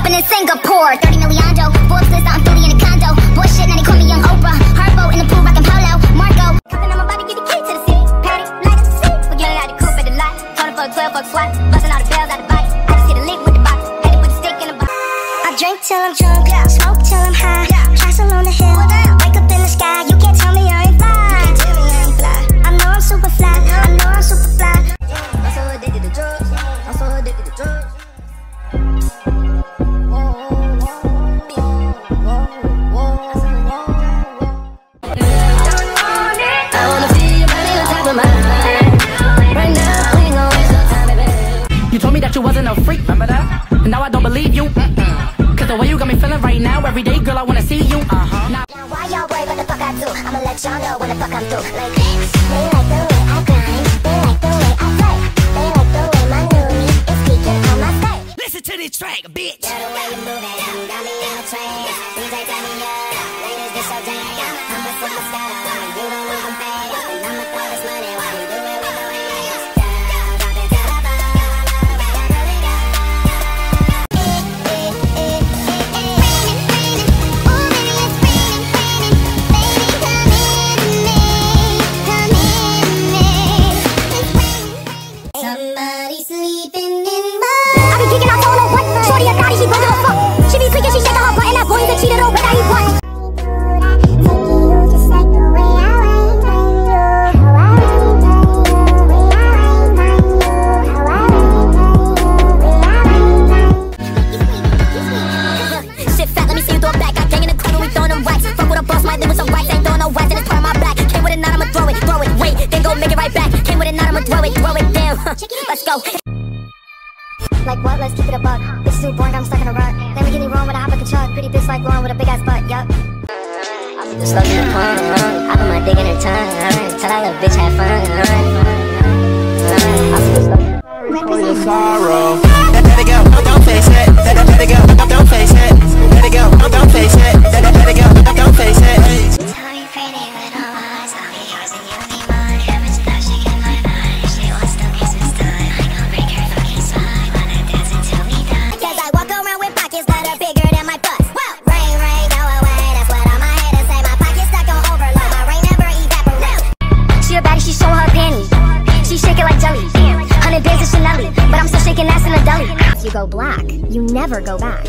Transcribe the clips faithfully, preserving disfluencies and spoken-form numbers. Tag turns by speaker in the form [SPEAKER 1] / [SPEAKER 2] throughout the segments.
[SPEAKER 1] popping in Singapore. thirty million dough, Forbes list, I'm Philly in a condo. Bullshit, now they call me Young Oprah. Harpo in the pool, rockin' polo. Marco, cupping on my body, get the key to the city. Patty, like the city. Forgetting out the coupe at the lot. Told him for a twelve fuck swat. Busting all the bells out the box. I just hit a lick with the box. Had to put the stick in the box. I drink till I'm drunk, smoke till I'm high. Castle on the hill, wake up in the sky. You can't tell me I ain't fly. I know I'm super fly. I know I'm super fly. I'm so addicted to drugs. I'm so addicted to drugs.
[SPEAKER 2] You told me that you wasn't a freak, remember that? And now I don't believe you. Mm-mm. Cause the way you got me feeling right now, every day, girl, I wanna see you. Uh-huh. Now,
[SPEAKER 1] now why y'all worry what the fuck I do? I'ma let y'all know when the fuck I'm through. Like, they like the way I grind, they like the way I play, they like the way my new me is peeking on my face.
[SPEAKER 2] listen to this track, bitch.
[SPEAKER 1] Yeah, the way you move it, you got me in a trance. D J turn me up, ladies get so damn. I'm a superstar, you don't even pay. And I'ma throw this money while you do it with the hands. Drop it to the bar, somebody sleeping in my I be kicking out, don't know what. Shorty a thotty, she don't give a fuck. She be tweaking, she shaking her butt, and that boy that cheated over that he won. Shit fat, let me see you throw it back. I gang in the club and we throwing them racks. Fuck with a boss, might live with some racks. Ain't throwing no racks, and it's part of my back. Came with a knot, I'ma throw it, throw it, wait, then go make it right back. Came with a knot, I'ma throw it, throw it down. Let's go. Like what? Let's keep it a buck. Bitch too boring, I'm stuck in a rut. Let me get me wrong with a hop like a truck. Pretty bitch like blonde with a big ass butt, yup. Just slow to the pun. I put my dick in her tongue. Tell that little bitch have fun.
[SPEAKER 3] For your sorrow. Let it go, don't face it. Let it go, don't face it. Let it go, don't face it. Let it go, don't face it. Tell me pretty with all eyes. I'll be yours and you'll be mine. Heaven's that she can my mind. She wants to kiss this time. I gon' break her fucking spine. Wanna dance until we die. Cause I walk around with pockets that are bigger than my butts. Well, rain, rain, go away. That's what all my haters say. My pockets stuck on overload. My rain never evaporates. She a baddie, she show her panties. She shake it like jelly. Hundred bands of Chanel, but I'm still shaking ass in a deli. If you go black, you never go back.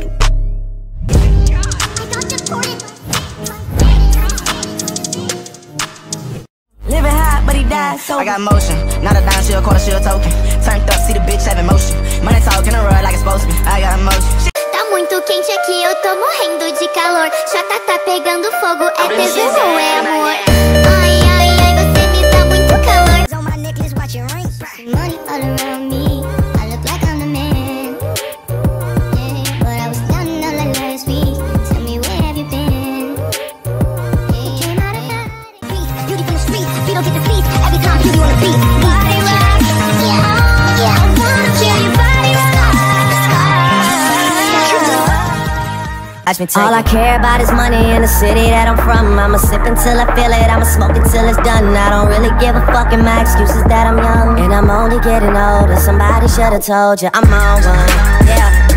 [SPEAKER 2] Living hot, but he died so.
[SPEAKER 3] I got motion, not a dime, she a quarter, she a token. Turned up, see the bitch having motion. Money talking a ride like it's supposed to be. I got motion.
[SPEAKER 1] Tá muito quente aqui, eu tô morrendo de calor. Já tá, tá pegando fogo, é tesão ou é amor? Ai, ai, ai, você me dá muito calor. On my necklace, watch it rain. Money all around me, I look like I'm the man. Yeah, but I was down and out like last week. Tell me where have you been? Yeah, came out of that. Beauty from the streets, we don't get the seats. Every time you on the beat. Body rock, yeah, yeah. I wanna feel your body rock.
[SPEAKER 4] All I care about is money in the city that I'm from. I'ma sip until I feel it, I'ma smoke until it's done. I don't really give a fuck, and my excuse is that I'm young and I'm only getting older. Somebody should've told you I'm on one, yeah.